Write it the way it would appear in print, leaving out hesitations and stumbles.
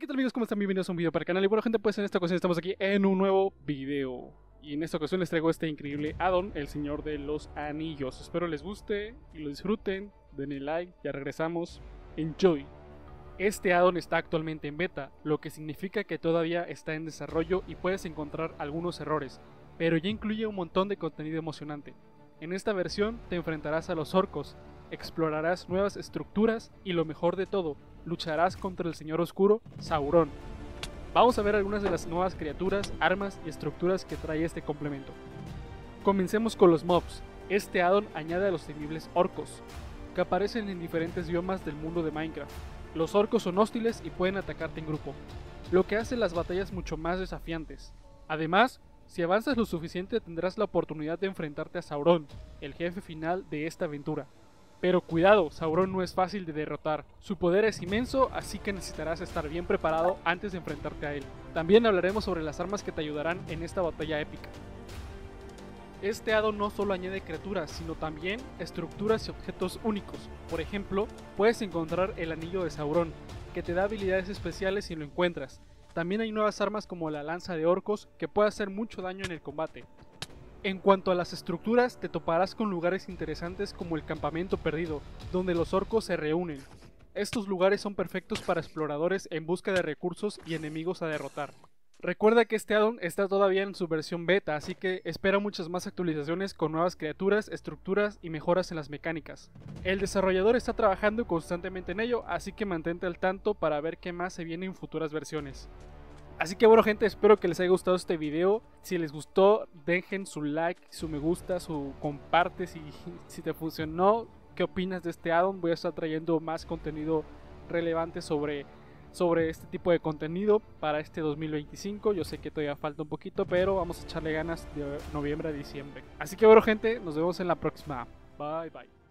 ¿Qué tal amigos? ¿Cómo están? Bienvenidos a un video para el canal. Y bueno gente, pues en esta ocasión estamos aquí en un nuevo video. Y en esta ocasión les traigo este increíble addon, el Señor de los Anillos. Espero les guste y lo disfruten. Denle like, ya regresamos. Enjoy. Este addon está actualmente en beta, lo que significa que todavía está en desarrollo y puedes encontrar algunos errores, pero ya incluye un montón de contenido emocionante. En esta versión te enfrentarás a los orcos, explorarás nuevas estructuras y lo mejor de todo, lucharás contra el Señor Oscuro, Sauron. Vamos a ver algunas de las nuevas criaturas, armas y estructuras que trae este complemento. Comencemos con los mobs. Este addon añade a los temibles orcos, que aparecen en diferentes biomas del mundo de Minecraft. Los orcos son hostiles y pueden atacarte en grupo, lo que hace las batallas mucho más desafiantes. Además, si avanzas lo suficiente tendrás la oportunidad de enfrentarte a Sauron, el jefe final de esta aventura. Pero cuidado, Sauron no es fácil de derrotar, su poder es inmenso, así que necesitarás estar bien preparado antes de enfrentarte a él. También hablaremos sobre las armas que te ayudarán en esta batalla épica. Este addon no solo añade criaturas, sino también estructuras y objetos únicos. Por ejemplo, puedes encontrar el anillo de Sauron, que te da habilidades especiales si lo encuentras. También hay nuevas armas como la lanza de orcos, que puede hacer mucho daño en el combate. En cuanto a las estructuras, te toparás con lugares interesantes como el campamento perdido, donde los orcos se reúnen. Estos lugares son perfectos para exploradores en busca de recursos y enemigos a derrotar. Recuerda que este addon está todavía en su versión beta, así que espera muchas más actualizaciones con nuevas criaturas, estructuras y mejoras en las mecánicas. El desarrollador está trabajando constantemente en ello, así que mantente al tanto para ver qué más se viene en futuras versiones. Así que bueno gente, espero que les haya gustado este video. Si les gustó, dejen su like, su me gusta, su comparte si te funcionó. ¿Qué opinas de este addon? Voy a estar trayendo más contenido relevante sobre este tipo de contenido para este 2025. Yo sé que todavía falta un poquito, pero vamos a echarle ganas de noviembre a diciembre. Así que bueno gente, nos vemos en la próxima. Bye bye.